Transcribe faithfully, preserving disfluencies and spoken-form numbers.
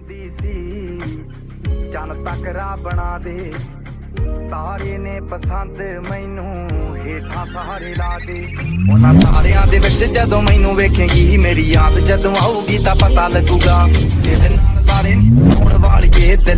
ਚਾਹੁੰਦੀ ਸੀ ਚੰਨ ਤੱਕ ਰਾਹ ਬਣਾ ਦੇ, ਤਾਰੇ ਨੇ ਪਸੰਦ ਮੈਨੂੰ ਹੇਠਾਂ ਸਹਾਰੇ ਲਾ ਦੇ। ਉਹਨਾਂ ਤਾਰਿਆਂ ਦੇ ਵਿੱਚ ਜਦੋਂ ਮੈਨੂੰ ਵੇਖੇਗੀ, ਮੇਰੀ ਯਾਦ ਜਦੋਂ ਆਊਗੀ ਤਾਂ ਪਤਾ ਲੱਗੂਗਾ ਇਹਦੇ ਨਾਲ ਤਾਰੇ ਹੋਣ ਵਾਲੀਏ।